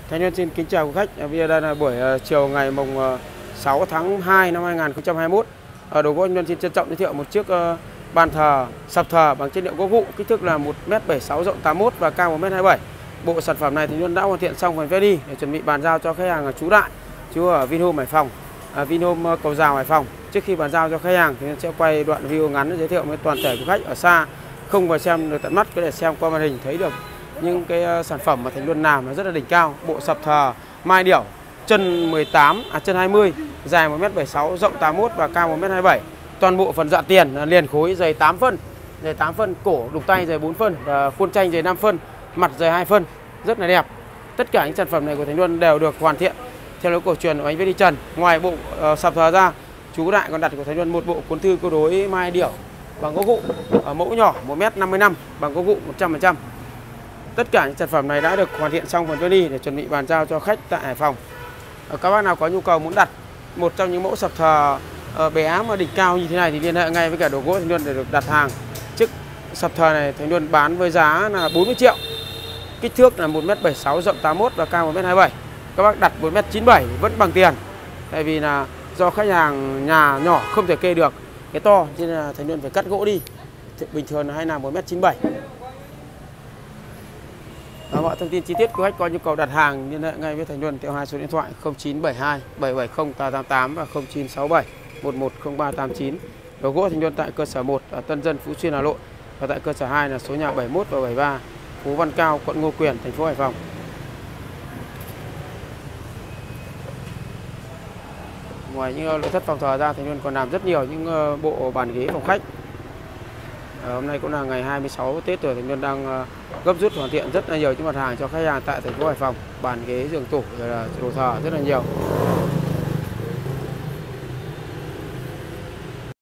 Thành Nhân xin kính chào quý khách. Bây giờ đây là buổi chiều ngày mùng 6 tháng 2 năm 2021. Ở Đồ Gỗ Thành Nhân xin trân trọng giới thiệu một chiếc bàn thờ sập thờ bằng chất liệu gỗ vụn, kích thước là 1m76, rộng 81 và cao 1m27. Bộ sản phẩm này Thành Nhân đã hoàn thiện xong phần vẽ đi để chuẩn bị bàn giao cho khách hàng trú Đại, chú ở Vinhome Hải Phòng, Vinhome Cầu Giào Hải Phòng. Trước khi bàn giao cho khách hàng thì sẽ quay đoạn video ngắn giới thiệu với toàn thể của khách ở xa không vào xem được tận mắt, có thể xem qua màn hình thấy được những cái sản phẩm mà Thành Luân làm nó rất là đỉnh cao. Bộ sập thờ mai điểu chân 20, dài 1m76, rộng 81 và cao 1m27. Toàn bộ phần dạ tiền là liền khối dày 8 phân, cổ đục tay dày 4 phân và khuôn tranh dày 5 phân, mặt dày 2 phân, rất là đẹp. Tất cả những sản phẩm này của Thành Luân đều được hoàn thiện theo lối cổ truyền của anh Viết Đi Trần. Ngoài bộ sập thờ ra, chú Đại còn đặt của Thành Luân một bộ cuốn thư câu đối mai điểu bằng gỗ vụn, mẫu nhỏ 1m55 bằng gỗ vụn 100%. Tất cả những sản phẩm này đã được hoàn thiện xong phần vẽ để chuẩn bị bàn giao cho khách tại Hải Phòng. Các bác nào có nhu cầu muốn đặt một trong những mẫu sập thờ bé mà đỉnh cao như thế này thì liên hệ ngay với cả Đồ Gỗ Thành Luân để được đặt hàng. Chiếc sập thờ này Thành Luân bán với giá là 40 triệu. Kích thước là 1m76, rộng 81 và cao 1m27. Các bác đặt 1m97 vẫn bằng tiền. Tại vì là do khách hàng nhà nhỏ không thể kê được cái to nên là Thành Luân phải cắt gỗ đi. Bình thường là hay làm 1m97. Mọi thông tin chi tiết của khách có nhu cầu đặt hàng liên hệ ngay với Thành Luân theo hai số điện thoại 0972 770 388 và 0967 110389. Đồ Gỗ Thành Luân tại cơ sở 1 ở Tân Dân, Phú Xuyên, Hà Nội và tại cơ sở 2 là số nhà 71 và 73, phố Văn Cao, quận Ngô Quyền, thành phố Hải Phòng. Ngoài những nội thất phòng thờ ra, Thành Luân còn làm rất nhiều những bộ bàn ghế phòng khách. Hôm nay cũng là ngày 26 Tết rồi, Thành Luân đang gấp rút hoàn thiện rất là nhiều những mặt hàng cho khách hàng tại thành phố Hải Phòng, bàn ghế, giường tủ, rồi là đồ thờ rất là nhiều.